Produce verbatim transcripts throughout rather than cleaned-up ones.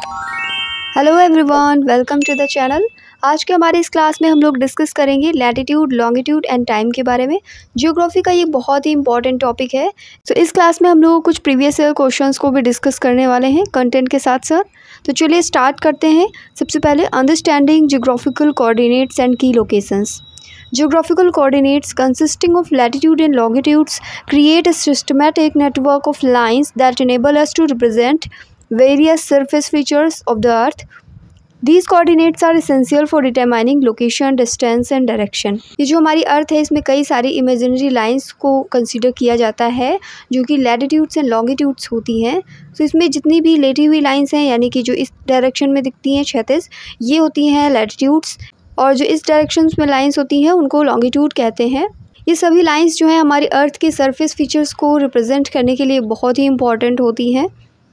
Hello everyone, welcome to the channel. आज के हमारे इस क्लास में हम लोग डिस्कस करेंगे लैटिट्यूड, लॉन्गिट्यूड एंड टाइम के बारे में। ज्योग्राफी का ये बहुत ही इंपॉर्टेंट टॉपिक है। तो so, इस क्लास में हम लोग कुछ प्रीवियस ईयर क्वेश्चंस को भी डिस्कस करने वाले हैं कंटेंट के साथ साथ। तो चलिए स्टार्ट करते हैं। सबसे पहले अंडरस्टैंडिंग ज्योग्राफिकल कोऑर्डिनेट्स एंड की locations. Geographical coordinates consisting of latitude and longitudes create a systematic network of lines that enable us to represent various surface features of the earth. These coordinates are essential for determining location, distance and direction. ये जो हमारी अर्थ है इसमें कई सारी imaginary lines को consider किया जाता है जो कि लैटिट्यूड्स एंड लॉन्गिट्यूड्स होती हैं। तो इसमें जितनी भी लेटी हुई लाइंस हैं यानी कि जो इस डायरेक्शन में दिखती हैं क्षैतिज, ये होती हैं लैटिट्यूड्स, और जो इस डायरेक्शंस में लाइंस होती हैं उनको लॉन्गिट्यूड कहते हैं। ये सभी लाइंस जो हैं हमारी अर्थ के सरफेस फीचर्स को रिप्रेजेंट करने के लिए बहुत ही इंपॉर्टेंट होती हैं।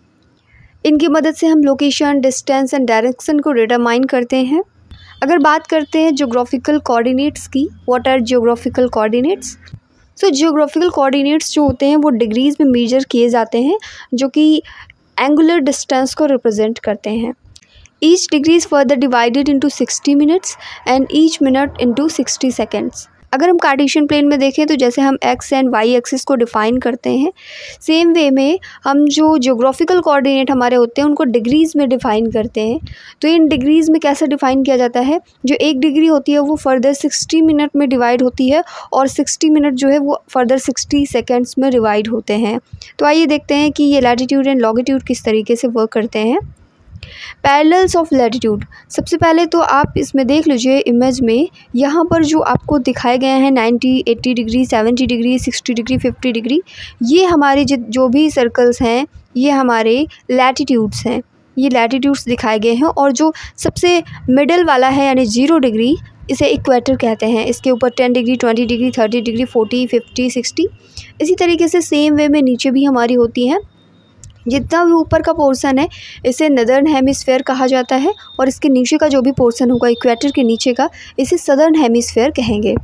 इनकी मदद से हम लोकेशन, डिस्टेंस एंड डायरेक्शन को डिटरमाइन करते हैं। अगर बात करते हैं ज्योग्राफिकल कोऑर्डिनेट्स की, what are geographical coordinates? So geographical coordinates जो होते हैं वो डिग्रीज में मेजर किए जाते हैं जो कि एंगुलर डिस्टेंस को रिप्रेजेंट करते हैं। Each degree is further divided into sixty minutes and each minute into sixty seconds. अगर हम कार्टेशियन प्लेन में देखें तो जैसे हम एक्स एंड वाई एक्सिस को डिफ़ाइन करते हैं, सेम वे में हम जो ज्योग्राफिकल कोऑर्डिनेट हमारे होते हैं उनको डिग्रीज़ में डिफ़ाइन करते हैं। तो इन डिग्रीज़ में कैसे डिफ़ाइन किया जाता है? जो एक डिग्री होती है वो फर्दर सिक्सटी मिनट में डिवाइड होती है और सिक्सटी मिनट जो है वो फर्दर सिक्सटी सेकेंड्स में डिवाइड होते हैं। तो आइए देखते हैं कि ये लैटिट्यूड एंड लॉन्गिट्यूड किस तरीके से वर्क करते हैं। Parallels of latitude. सबसे पहले तो आप इसमें देख लीजिए इमेज में, यहाँ पर जो आपको दिखाए गए हैं ninety, eighty degree, seventy degree, sixty degree, fifty degree, ये हमारे जो भी सर्कल्स हैं ये हमारे लैटिट्यूड्स हैं। ये लैटिट्यूड्स दिखाए गए हैं और जो सबसे मिडल वाला है यानी ज़ीरो डिग्री, इसे इक्वेटर कहते हैं। इसके ऊपर ten degree, twenty degree, thirty degree, forty, fifty, sixty, इसी तरीके से सेम वे में नीचे भी हमारी होती हैं। जितना भी ऊपर का पोर्शन है इसे नदर्न हेमिस्फेयर कहा जाता है और इसके नीचे का जो भी पोर्शन होगा इक्वेटर के नीचे का, इसे सदर्न हेमिस्फेयर कहेंगे।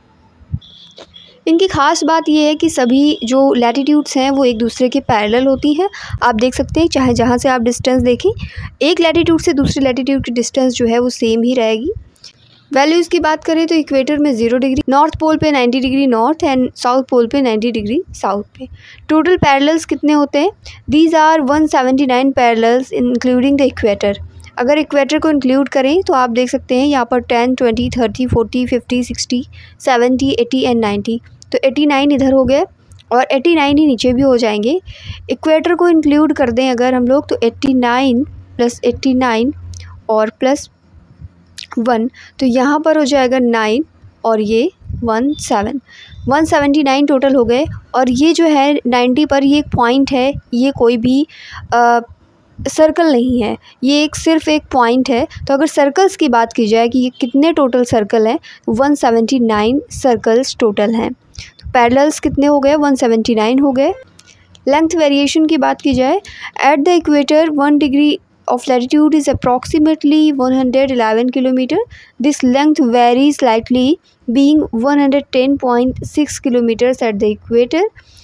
इनकी ख़ास बात यह है कि सभी जो लैटिट्यूड्स हैं वो एक दूसरे के पैरेलल होती हैं। आप देख सकते हैं चाहे जहाँ से आप डिस्टेंस देखें, एक लैटिट्यूड से दूसरे लैटिट्यूड की डिस्टेंस जो है वो सेम ही रहेगी। वैल्यूज़ की बात करें तो इक्वेटर में ज़ीरो डिग्री, नॉर्थ पोल पे ninety degree north and south pole पे नाइन्टी डिग्री साउथ पे। टोटल पैरेलल्स कितने होते हैं? These are one seventy nine parallels including the equator. अगर इक्वेटर को इंक्लूड करें तो आप देख सकते हैं यहाँ पर ten, twenty, thirty, forty, fifty, sixty, seventy, eighty and ninety. तो एटी नाइन इधर हो गए और एटी नाइन ही नीचे भी हो जाएंगे। इक्वेटर को इंक्लूड कर दें अगर हम लोग तो eighty nine plus eighty nine और प्लस वन, तो यहाँ पर हो जाएगा नाइन और ये one seven, one seventy nine total हो गए। और ये जो है नाइन्टी पर ये एक पॉइंट है, ये कोई भी आ, सर्कल नहीं है, ये एक सिर्फ एक पॉइंट है। तो अगर सर्कल्स की बात की जाए कि ये कितने टोटल सर्कल हैं, one seventy nine circles total हैं। तो पैरेलल्स कितने हो गए? वन सेवेंटी नाइन हो गए। लेंथ वेरिएशन की बात की जाए, at the equator one degree of latitude is approximately one hundred eleven kilometer. This length varies slightly, being one hundred ten point six kilometers at the equator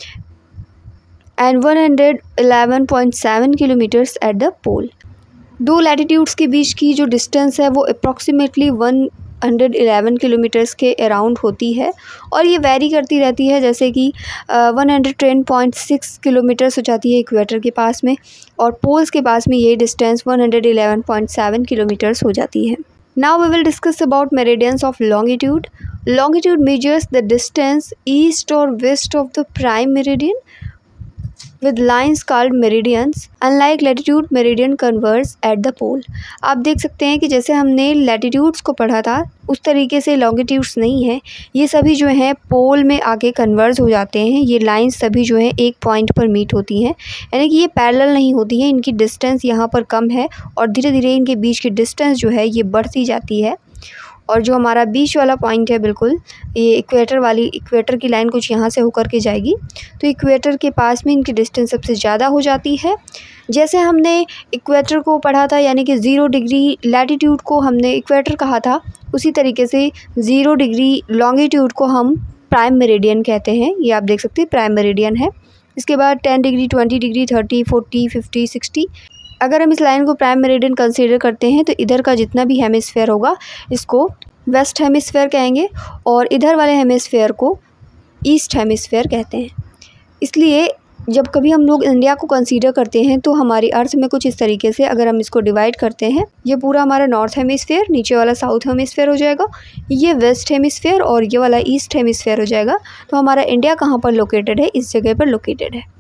and one hundred eleven point seven kilometers at the pole. दो latitudes के बीच की जो distance है वो approximately one hundred eleven kilometres के around होती है और ये वेरी करती रहती है, जैसे कि one hundred ten point six kilometres हो जाती है इक्वेटर के पास में और पोल्स के पास में ये distance one hundred eleven point seven kilometres हो जाती है। Now we will discuss about meridians of longitude. Longitude measures the distance east और west of the prime meridian with lines called meridians. Unlike latitude, meridian converges at the pole. आप देख सकते हैं कि जैसे हमने latitudes को पढ़ा था उस तरीके से longitudes नहीं है, ये सभी जो हैं पोल में आके कन्वर्ज हो जाते हैं। ये लाइंस सभी जो हैं एक पॉइंट पर मीट होती हैं, यानी कि ये पैरेलल नहीं होती हैं। इनकी डिस्टेंस यहाँ पर कम है और धीरे धीरे इनके बीच की डिस्टेंस जो है ये बढ़ती जाती है। और जो हमारा बीच वाला पॉइंट है बिल्कुल ये इक्वेटर वाली, इक्वेटर की लाइन कुछ यहाँ से होकर के जाएगी, तो इक्वेटर के पास में इनकी डिस्टेंस सबसे ज़्यादा हो जाती है। जैसे हमने इक्वेटर को पढ़ा था यानी कि ज़ीरो डिग्री लैटिट्यूड को हमने इक्वेटर कहा था, उसी तरीके से ज़ीरो डिग्री लॉन्गिट्यूड को हम प्राइम मेरिडियन कहते हैं। ये आप देख सकते हैं प्राइम मेरिडियन है। इसके बाद ten degree, twenty degree, thirty, forty, fifty, sixty अगर हम इस लाइन को प्राइम मेरिडियन कंसीडर करते हैं तो इधर का जितना भी हेमिस्फेयर होगा इसको वेस्ट हेमिस्फेयर कहेंगे और इधर वाले हेमिस्फेयर को ईस्ट हेमिस्फेयर कहते हैं। इसलिए जब कभी हम लोग इंडिया को कंसीडर करते हैं तो हमारी अर्थ में कुछ इस तरीके से अगर हम इसको डिवाइड करते हैं, ये पूरा हमारा नॉर्थ हेमिस्फेयर, नीचे वाला साउथ हेमिस्फेयर हो जाएगा, ये वेस्ट हेमिस्फेयर और ये वाला ईस्ट हेमिस्फेयर हो जाएगा। तो हमारा इंडिया कहाँ पर लोकेटेड है? इस जगह पर लोकेटेड है,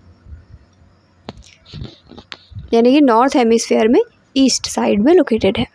यानी कि नॉर्थ हेमिस्फेयर में ईस्ट साइड में लोकेटेड है।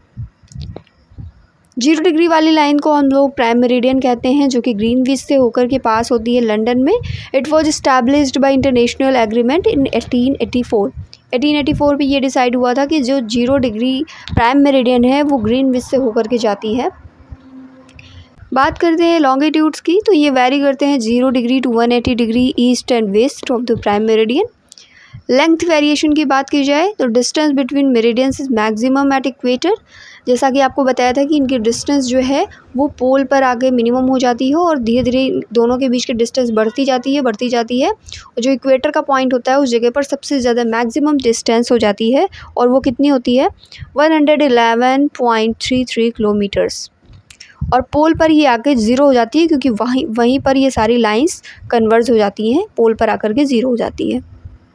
जीरो डिग्री वाली लाइन को हम लोग प्राइम मेरिडियन कहते हैं, जो कि ग्रीनविच से होकर के पास होती है लंदन में। It was established by international agreement in eighteen eighty four. Eighteen eighty four पे ये डिसाइड हुआ था कि जो जीरो डिग्री प्राइम मेरिडियन है वो ग्रीनविच से होकर के जाती है। बात करते हैं लॉन्गिट्यूड्स की, तो ये वैरी करते हैं zero degree to one eighty degree east and west of the prime meridian. Length variation की बात की जाए तो distance between meridians is maximum at equator. जैसा कि आपको बताया था कि इनकी डिस्टेंस जो है वो पोल पर आगे मिनिमम हो जाती है और धीरे धीरे दोनों के बीच की डिस्टेंस बढ़ती जाती है बढ़ती जाती है और जो इक्वेटर का पॉइंट होता है उस जगह पर सबसे ज़्यादा मैक्सिमम डिस्टेंस हो जाती है और वो कितनी होती है? One hundred eleven point three three kilometres. और पोल पर ये आके ज़ीरो हो जाती है क्योंकि वहीं वहीं पर ये सारी लाइंस कन्वर्ज हो जाती हैं, पोल पर आकर के ज़ीरो हो जाती है।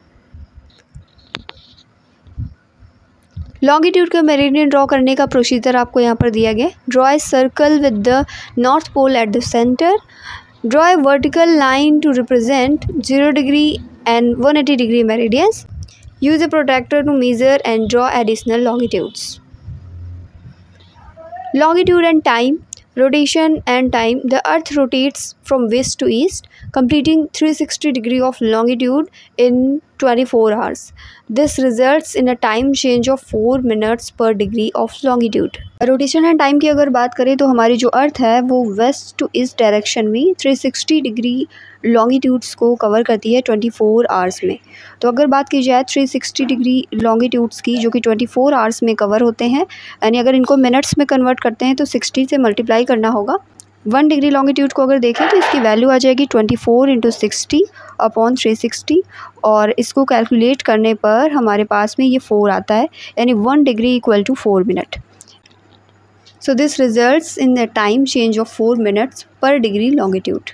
लॉन्गिट्यूड का मेरिडियन ड्रॉ करने का प्रोसीजर आपको यहाँ पर दिया गया। Draw a circle with the north pole at the centre. Draw a vertical line to represent zero degree and one eighty degree meridians. Use a protractor to measure and draw additional longitudes. Longitude and time. Rotation and time. The earth rotates from west to east, completing three hundred sixty degree of longitude in twenty-four hours. This results in a time change of four minutes per degree of longitude. Rotation and time की अगर बात करें तो हमारी जो earth है वो west to east direction में थ्री सिक्सटी डिग्री लॉन्गिट्यूड्स को कवर करती है ट्वेंटी फोर आवर्स में। तो अगर बात की जाए थ्री सिक्सटी डिग्री लॉन्गिट्यूड्स की जो कि ट्वेंटी फोर आवर्स में कवर होते हैं, यानी अगर इनको मिनट्स में कन्वर्ट करते हैं तो सिक्सटी से मल्टीप्लाई करना होगा। वन डिग्री लॉन्गिट्यूड को अगर देखें तो इसकी वैल्यू आ जाएगी twenty four into sixty upon three sixty और इसको कैलकुलेट करने पर हमारे पास में ये फोर आता है, यानी one degree equal to four minute. So this results in a time change of four minutes per degree longitude.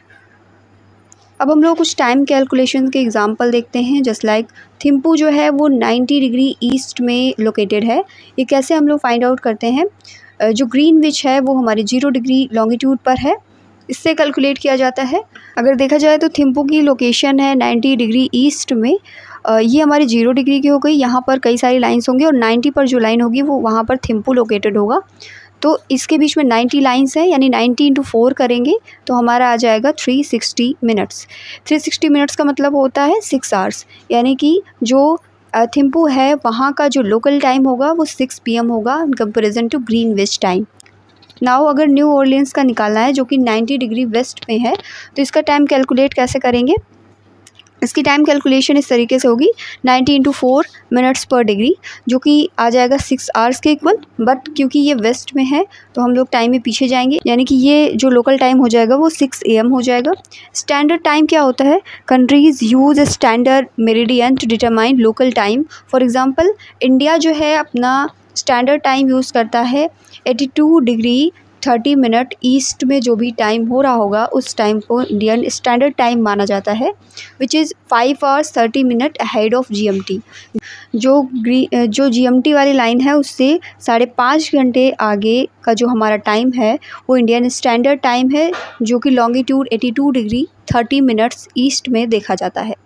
अब हम लोग कुछ टाइम कैलकुलेशन के एग्जांपल देखते हैं। जस्ट लाइक थिम्पू जो है वो नाइन्टी डिग्री ईस्ट में लोकेटेड है। ये कैसे हम लोग फाइंड आउट करते हैं? जो ग्रीनविच है वो हमारे जीरो डिग्री लॉन्गिट्यूड पर है, इससे कैलकुलेट किया जाता है। अगर देखा जाए तो थिम्पू की लोकेशन है नाइन्टी डिग्री ईस्ट में, ये हमारी जीरो डिग्री की हो गई। यहाँ पर कई सारी लाइन्स होंगी और नाइन्टी पर जो लाइन होगी वो वहाँ पर थिम्पू लोकेटेड होगा। तो इसके बीच में नाइन्टी लाइंस है, यानी नाइन्टी इंटू फोर करेंगे तो हमारा आ जाएगा three sixty minutes. Three sixty minutes का मतलब होता है सिक्स आवर्स, यानी कि जो थिम्पू है वहाँ का जो लोकल टाइम होगा वो सिक्स पी एम होगा in comparison to Greenwich time. Now अगर न्यू ऑरलियंस का निकालना है जो कि नाइन्टी डिग्री वेस्ट में है तो इसका टाइम कैलकुलेट कैसे करेंगे? इसकी टाइम कैलकुलेशन इस तरीके से होगी ninety into four minutes per degree, जो कि आ जाएगा सिक्स आवर्स के इक्वल। बट क्योंकि ये वेस्ट में है तो हम लोग टाइम में पीछे जाएंगे, यानी कि ये जो लोकल टाइम हो जाएगा वो सिक्स ए एम हो जाएगा। स्टैंडर्ड टाइम क्या होता है? Countries use a standard meridian to determine local time. For example India जो है अपना स्टैंडर्ड टाइम यूज़ करता है eighty two degree thirty minute east में जो भी टाइम हो रहा होगा उस टाइम को इंडियन स्टैंडर्ड टाइम माना जाता है, which is five hours thirty minute ahead of G M T. जो ग्री जो जी एम टी वाली लाइन है उससे साढ़े पाँच घंटे आगे का जो हमारा टाइम है वो इंडियन स्टैंडर्ड टाइम है, जो कि longitude eighty two degree thirty minutes east में देखा जाता है।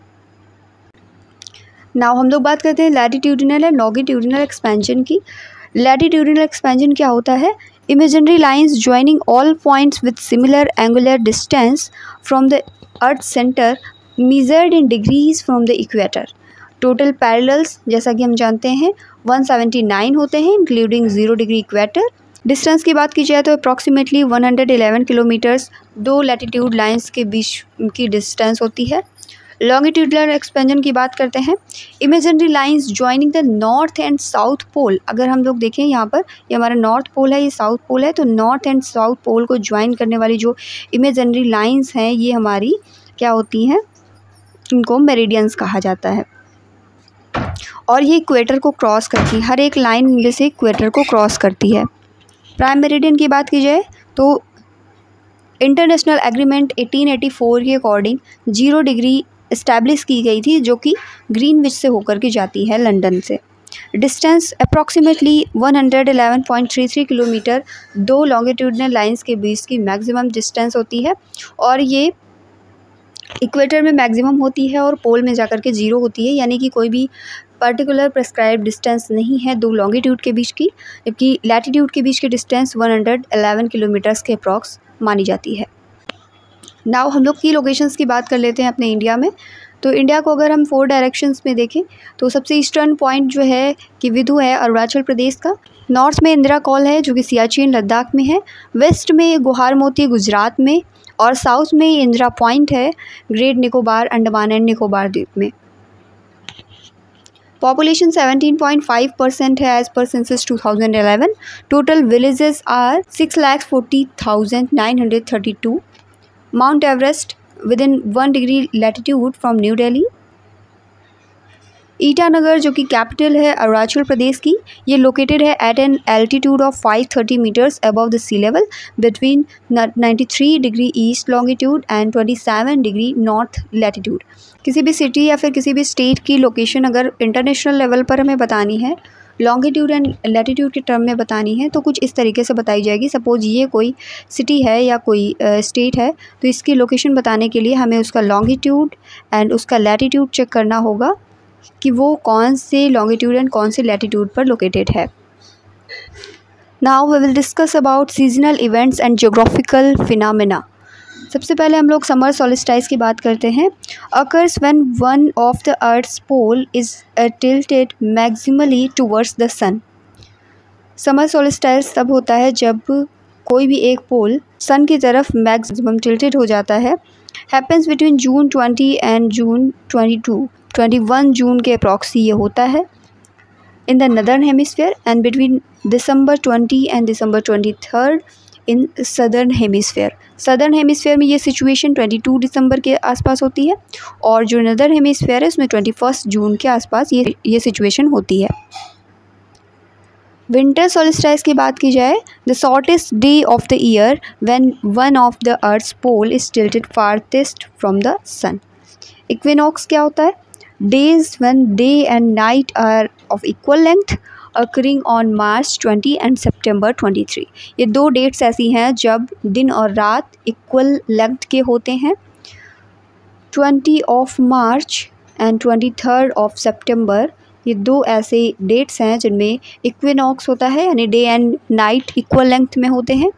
नाउ हम लोग बात करते हैं लैटिट्यूडिनल एंड लॉन्गिट्यूडिनल एक्सपेंशन की। लैटिट्यूडिनल एक्सपेंशन क्या होता है? Imaginary lines joining all points with similar angular distance from the Earth's center measured in degrees from the equator. Total parallels जैसा कि हम जानते हैं वन सेवेंटी नाइन होते हैं including zero degree equator. Distance की बात की जाए तो approximately one hundred eleven kilometres दो लैटिट्यूड लाइंस के बीच की डिस्टेंस होती है। लॉन्गिट्यूडनल एक्सपेंशन की बात करते हैं। Imaginary lines joining the north and south pole. अगर हम लोग देखें यहाँ पर ये हमारा नॉर्थ पोल है, ये साउथ पोल है, तो नॉर्थ एंड साउथ पोल को ज्वाइन करने वाली जो इमेजिनरी लाइंस हैं ये हमारी क्या होती हैं? इनको मेरिडियंस कहा जाता है। और ये इक्वेटर को क्रॉस करती है, हर एक लाइन में से इक्वेटर को क्रॉस करती है। प्राइम मेरिडियन की बात की जाए तो international agreement eighteen eighty four के अकॉर्डिंग जीरो डिग्री इस्टेब्लिश की गई थी, जो कि ग्रीनविच से होकर के जाती है लंदन से। Distance approximately one hundred eleven point three three kilometre दो लॉन्गिट्यूडनल लाइंस के बीच की मैक्सिमम डिस्टेंस होती है, और ये इक्वेटर में मैक्सिमम होती है और पोल में जाकर के ज़ीरो होती है, यानी कि कोई भी पर्टिकुलर प्रेस्क्राइब्ड डिस्टेंस नहीं है दो लॉन्गिट्यूड के बीच की, जबकि लैटिट्यूड के बीच की distance one hundred eleven kilometres के अप्रॉक्स मानी जाती है। नाउ हम लोग की लोकेशंस की बात कर लेते हैं अपने इंडिया में। तो इंडिया को अगर हम फोर डायरेक्शंस में देखें तो सबसे ईस्टर्न पॉइंट जो है कि विदु है अरुणाचल प्रदेश का, नॉर्थ में इंदिरा कॉल है जो कि सियाचिन लद्दाख में है, वेस्ट में गुहार मोती गुजरात में, और साउथ में इंदिरा पॉइंट है ग्रेट निकोबार अंडमान एंड निकोबार द्वीप में। Population seventeen point five percent है as per census two thousand eleven. Total villages are six lakh forty thousand nine hundred thirty two. Mount Everest within one degree latitude from New Delhi. Itanagar जो कि capital है अरुणाचल प्रदेश की, ये located है at an altitude of five thirty metres above the sea level between ninety three degree east longitude and twenty seven degree north latitude. किसी भी city या फिर किसी भी स्टेट की लोकेशन अगर इंटरनेशनल लेवल पर हमें बतानी है, लॉन्गिट्यूड एंड लैटिट्यूड के टर्म में बतानी है, तो कुछ इस तरीके से बताई जाएगी। सपोज ये कोई सिटी है या कोई स्टेट है, तो इसकी लोकेशन बताने के लिए हमें उसका लॉन्गिट्यूड एंड उसका लैटिट्यूड चेक करना होगा कि वो कौन से लॉन्गिट्यूड एंड कौन से लैटिट्यूड पर लोकेटेड है। Now we will discuss about seasonal events and geographical phenomena. सबसे पहले हम लोग समर सॉलिस्टाइस की बात करते हैं। Occurs when one of the earth's pole is tilted maximally towards the sun. Summer solstice तब होता है जब कोई भी एक पोल सन की तरफ मैक्सिमम टिल्टेड हो जाता है। Happens between June twenty and June twenty two, twenty one June के अप्रॉक्सी ये होता है in the northern hemisphere, and between December twenty and December twenty third in southern hemisphere. Southern hemisphere में ये situation बाईस दिसंबर के आसपास होती है, और जो नदर्न हेमिस्फीयर है उसमें इक्कीस जून के आसपास ये ये सिचुएशन होती है। विंटर सॉलिस्टाइस की बात की जाए, the shortest day of the year when one of the earth's pole is tilted farthest from the sun. Equinox क्या होता है? Days when day and night are of equal length occurring on March twenty and September twenty three. ये दो dates ऐसी हैं जब दिन और रात इक्वल लेंथ के होते हैं। Twenty of March and twenty third of September, ये दो ऐसे डेट्स हैं जिनमें इक्विनॉक्स होता है, यानी day and night equal length में होते हैं।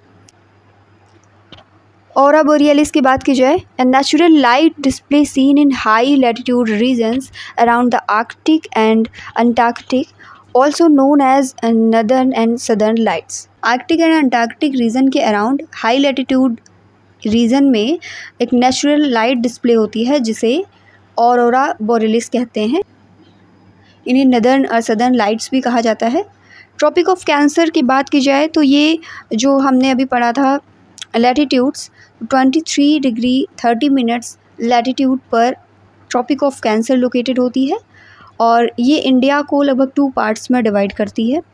ऑरा बोरियलिस की बात की जाए, a natural light display seen in high latitude regions around the Arctic and Antarctic, also known as northern and southern lights। Arctic and Antarctic region के around high latitude region में एक natural light display होती है जिसे aurora बोरियलिस कहते हैं। इन्हें northern और सदर्न लाइट्स भी कहा जाता है। ट्रॉपिक ऑफ कैंसर की बात की जाए तो ये जो हमने अभी पढ़ा था latitudes, twenty three degree thirty minutes latitude पर ट्रॉपिक ऑफ कैंसर लोकेटेड होती है, और ये इंडिया को लगभग टू पार्ट्स में डिवाइड करती है।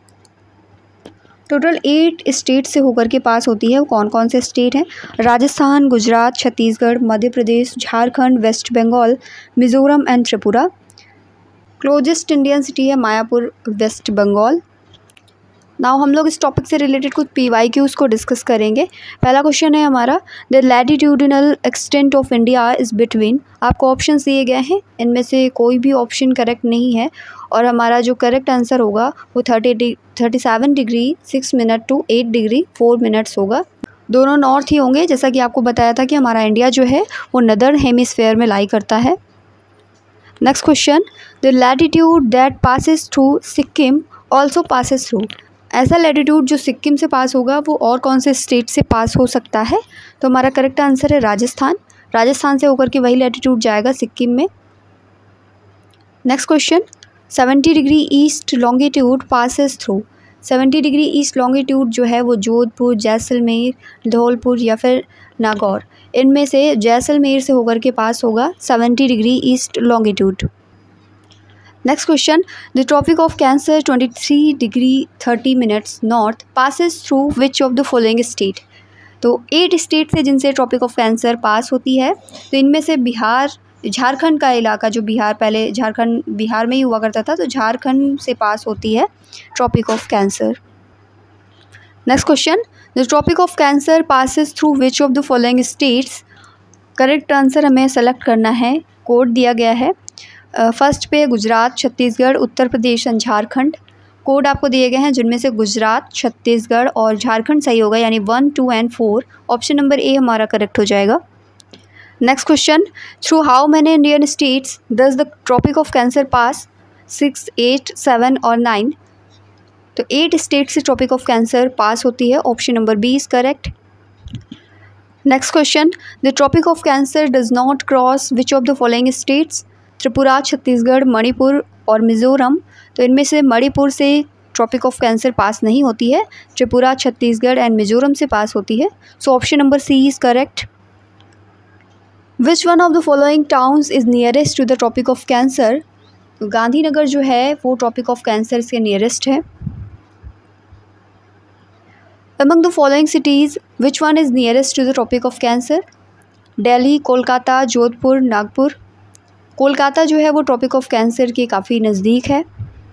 टोटल एट स्टेट से होकर के पास होती है। वो कौन कौन से स्टेट हैं? Rajasthan, Gujarat, Chhattisgarh, Madhya Pradesh, Jharkhand, West Bengal, Mizoram and Tripura. Closest Indian city है मायापुर, वेस्ट बंगाल। नाउ हम लोग इस टॉपिक से रिलेटेड कुछ पी वाई क्यूज़ को डिस्कस करेंगे। पहला क्वेश्चन है हमारा, the latitudinal extent of India is between. आपको ऑप्शन दिए गए हैं, इनमें से कोई भी ऑप्शन करेक्ट नहीं है, और हमारा जो करेक्ट आंसर होगा वो thirty thirty seven degree six minute to eight degree four minutes होगा। दोनों नॉर्थ ही होंगे, जैसा कि आपको बताया था कि हमारा इंडिया जो है वो नदर्न हेमिस्फेयर में लाई करता है। Next question, the latitude that passes through Sikkim also passes through. ऐसा लैटिट्यूड जो सिक्किम से पास होगा वो और कौन से स्टेट से पास हो सकता है? तो हमारा करेक्ट आंसर है राजस्थान। राजस्थान से होकर के वही लैटिट्यूड जाएगा सिक्किम में। Next question, seventy degree east longitude passes through. Seventy degree east longitude जो है वो जोधपुर, जैसलमेर, धौलपुर या फिर नागौर, इनमें से जैसलमेर से होकर के पास होगा seventy degree east longitude. Next question, the Tropic of Cancer twenty three degree thirty minutes north passes through which of the following state. तो एट स्टेट थे जिनसे ट्रॉपिक ऑफ कैंसर पास होती है, तो इनमें से बिहार, झारखंड का इलाका, जो बिहार पहले झारखंड बिहार में ही हुआ करता था, तो झारखंड से पास होती है Tropic of Cancer. Next question, the Tropic of Cancer passes through which of the following states. Correct answer हमें सेलेक्ट करना है। कोड दिया गया है फर्स्ट पे गुजरात, छत्तीसगढ़, उत्तर प्रदेश एंड झारखंड। कोड आपको दिए गए हैं जिनमें से गुजरात, छत्तीसगढ़ और झारखंड सही होगा, यानी one, two and four. Option number A हमारा करेक्ट हो जाएगा। Next question, through how many Indian states does the Tropic of Cancer pass. Six, eight, seven और नाइन। तो एट स्टेट से ट्रॉपिक ऑफ कैंसर पास होती है। Option number B is correct. Next question, the Tropic of Cancer does not cross which of the following states. Tripura, Chhattisgarh, Manipur और मिज़ोरम। तो इनमें से मणिपुर से ट्रॉपिक ऑफ कैंसर पास नहीं होती है, त्रिपुरा, छत्तीसगढ़ एंड मिज़ोरम से पास होती है। So option number C is correct. Which one of the following towns is nearest to the Tropic of Cancer. Gandhinagar जो है वो ट्रॉपिक ऑफ कैंसर के नियरेस्ट है। Among the following cities, which one is nearest to the tropic of cancer? Delhi, Kolkata, Jodhpur, Nagpur. Kolkata जो है वो Tropic of Cancer के काफ़ी नज़दीक है।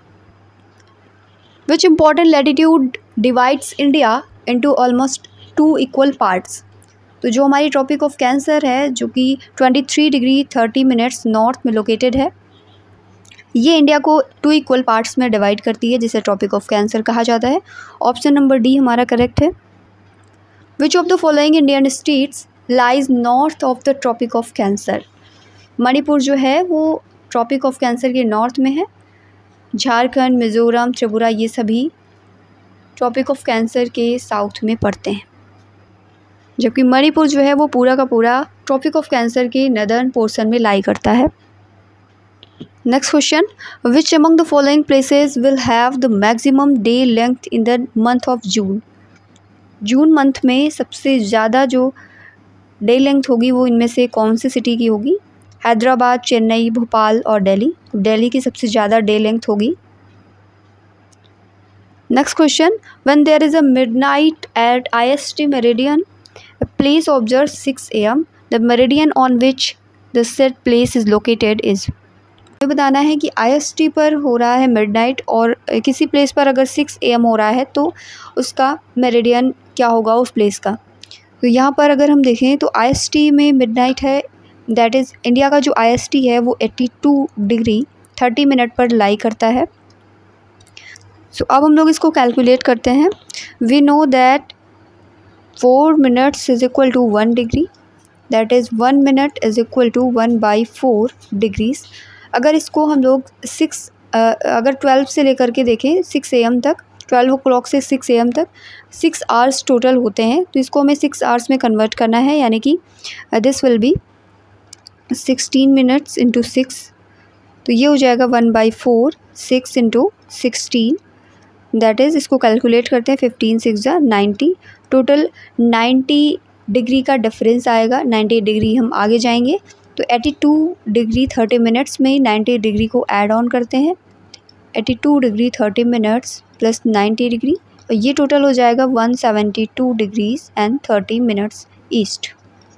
Which important latitude divides India into almost two equal parts? तो जो हमारी ट्रॉपिक ऑफ कैंसर है, जो कि twenty three degree thirty minutes north में लोकेटेड है, ये इंडिया को टू इक्वल पार्ट्स में डिवाइड करती है, जिसे ट्रॉपिक ऑफ कैंसर कहा जाता है। ऑप्शन नंबर डी हमारा करेक्ट है। Which of the following Indian states lies north of the Tropic of Cancer. Manipur जो है वो ट्रॉपिक ऑफ कैंसर के नॉर्थ में है। झारखंड, मिज़ोरम, त्रिपुरा ये सभी ट्रॉपिक ऑफ कैंसर के साउथ में पड़ते हैं, जबकि मणिपुर जो है वो पूरा का पूरा ट्रॉपिक ऑफ कैंसर के नदर्न पोर्शन में लाई करता है। Next question, which among the following places will have the maximum day length in the month of June. June month में सबसे ज़्यादा जो डे लेंथ होगी वो इनमें से कौन सी सिटी की होगी। हैदराबाद, चेन्नई, भोपाल और दिल्ली। दिल्ली की सबसे ज़्यादा डे लेंथ होगी। Next question, when there is a midnight at I S T meridian, a place observes six A M, the meridian on which the said place is located is। ये बताना है कि आई एस टी पर हो रहा है midnight और किसी प्लेस पर अगर सिक्स ए एम हो रहा है तो उसका मेरिडियन क्या होगा उस प्लेस का। तो यहाँ पर अगर हम देखें तो आई एस टी में मिडनाइट है, दैट इज़ इंडिया का जो आई एस टी है वो eighty two degree thirty minute पर लाई करता है। सो so, अब हम लोग इसको कैलकुलेट करते हैं। We know that four minutes is equal to one degree, that is one minute is equal to one by four degrees. अगर इसको हम लोग सिक्स अगर ट्वेल्व से लेकर के देखें सिक्स ए एम तक, ट्वेल्व ओ क्लॉक से सिक्स ए एम तक सिक्स आवर्स टोटल होते हैं, तो इसको हमें सिक्स आवर्स में कन्वर्ट करना है, यानी कि this will be sixteen minutes into six. तो ये हो जाएगा one by four, six into sixteen, that is इसको कैलकुलेट करते हैं फिफ्टीन सिक्स जा नाइन्टी। टोटल नाइन्टी डिग्री का डिफरेंस आएगा। नाइन्टी डिग्री हम आगे जाएंगे तो eighty two degree thirty minutes में नाइन्टी डिग्री को ऐड ऑन करते हैं। Eighty two degree thirty minutes plus ninety degree, और ये टोटल हो जाएगा one seventy two degrees and thirty minutes east.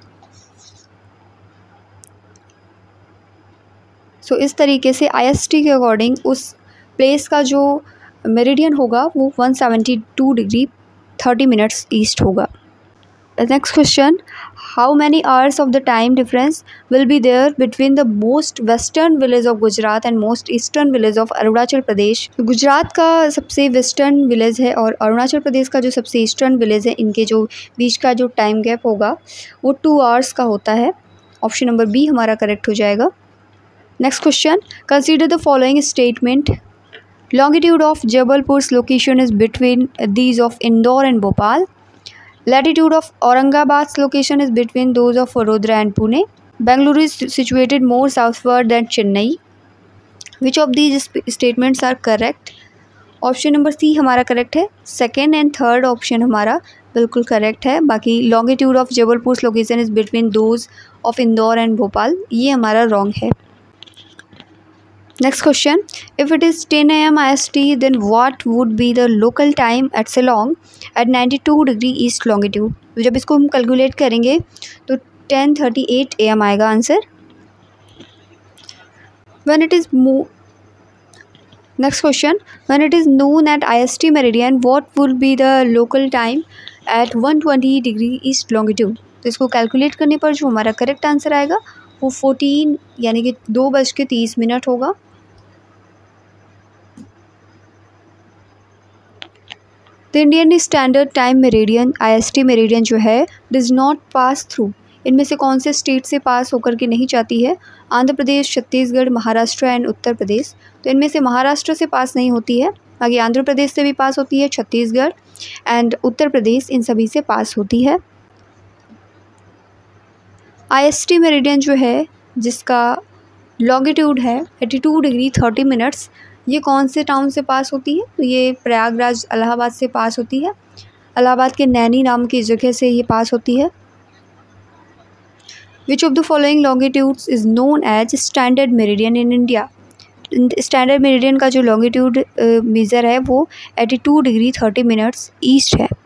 So इस तरीके से आई एस टी के अकॉर्डिंग उस प्लेस का जो मेरिडियन होगा वो one seventy two degree thirty minutes east होगा। Next question, how many hours of the time difference will be there between the most western village of Gujarat and most eastern village of Arunachal Pradesh. Gujarat का सबसे western village है और अरुणाचल प्रदेश का जो सबसे eastern village है, इनके जो बीच का जो टाइम गैप होगा वो टू आवर्स का होता है। ऑप्शन नंबर बी हमारा करेक्ट हो जाएगा। Next question, consider the following statement. Longitude of Jabalpur's location is between these of Indore and Bhopal. Latitude of Aurangabad's location is between those of Vadodara and Pune. Bangalore is situated more southward than Chennai. Which of these statements are correct? Option number C हमारा correct है। Second and third option हमारा बिल्कुल correct है। बाकी longitude of Jabalpur location is between those of Indore and Bhopal, ये हमारा wrong है। Next question, if it is ten A M I S T, then what would be the local time at Ceylon at ninety-two degree east longitude? तो जब इसको हम calculate करेंगे तो ten thirty-eight A M आएगा answer. When it is mo- Next question, when it is noon at I S T meridian, what would be the local time at one twenty degree east longitude? तो इसको calculate करने पर जो हमारा correct answer आएगा वो fourteen यानी कि दो बज के तीस मिनट होगा. The Indian standard time meridian I S T meridian जो है डज नॉट पास थ्रू, इनमें से कौन से स्टेट से पास होकर के नहीं जाती है? आंध्र प्रदेश, छत्तीसगढ़, महाराष्ट्र एंड उत्तर प्रदेश. तो इनमें से महाराष्ट्र से पास नहीं होती है, बाकी आंध्र प्रदेश से भी पास होती है, छत्तीसगढ़ एंड उत्तर प्रदेश इन सभी से पास होती है. आई एस टी मेरिडियन जो है जिसका लॉन्गिट्यूड है eighty two degree thirty minutes, ये कौन से टाउन से पास होती है? तो ये प्रयागराज इलाहाबाद से पास होती है. इलाहाबाद के नैनी नाम की जगह से ये पास होती है. Which of the following longitudes is known as standard meridian in India? Standard meridian का जो लॉन्गिट्यूड मेज़र है वो eighty two degree thirty minutes east है.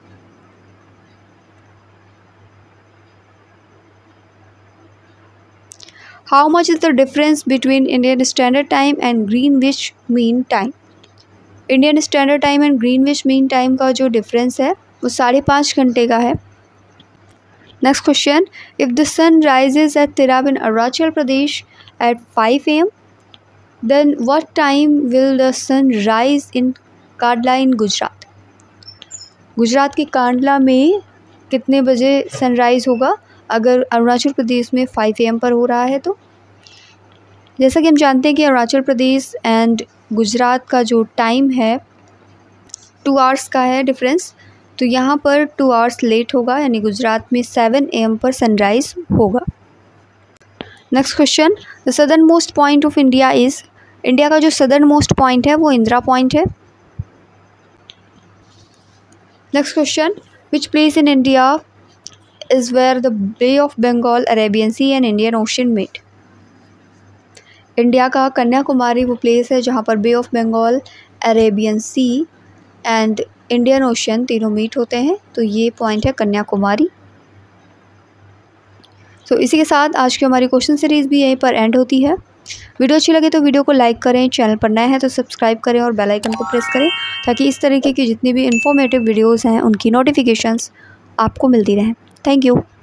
How much is the difference between Indian Standard Time and Greenwich Mean Time? Indian Standard Time and Greenwich Mean Time का जो difference है वो साढ़े पाँच घंटे का है. Next question, if the sun rises at Tirap in Arunachal Pradesh at five A M, then what time will the sun rise in Kandla in Gujarat? Gujarat के कांडला में कितने बजे सनराइज़ होगा अगर अरुणाचल प्रदेश में फाइव ए एम पर हो रहा है? तो जैसा कि हम जानते हैं कि अरुणाचल प्रदेश एंड गुजरात का जो टाइम है टू आवर्स का है डिफरेंस, तो यहाँ पर टू आवर्स लेट होगा यानी गुजरात में सेवन ए एम पर सनराइज़ होगा. Next question, the southern most point of India is, India का जो सदर्न मोस्ट पॉइंट है वो इंदिरा पॉइंट है. Next question, which place in India is where the Bay of Bengal, Arabian Sea and Indian Ocean meet? India का कन्याकुमारी वो place है जहाँ पर Bay of Bengal, Arabian Sea and Indian Ocean तीनों meet होते हैं, तो ये पॉइंट है कन्याकुमारी. तो so, इसी के साथ आज की हमारी क्वेश्चन सीरीज़ भी यहीं पर एंड होती है. वीडियो अच्छी लगे तो वीडियो को लाइक करें, चैनल पर नए हैं तो सब्सक्राइब करें और बेल आइकन को प्रेस करें ताकि इस तरीके की जितनी भी इंफॉर्मेटिव वीडियोज़ हैं उनकी नोटिफिकेशंस आपको मिलती रहें. Thank you.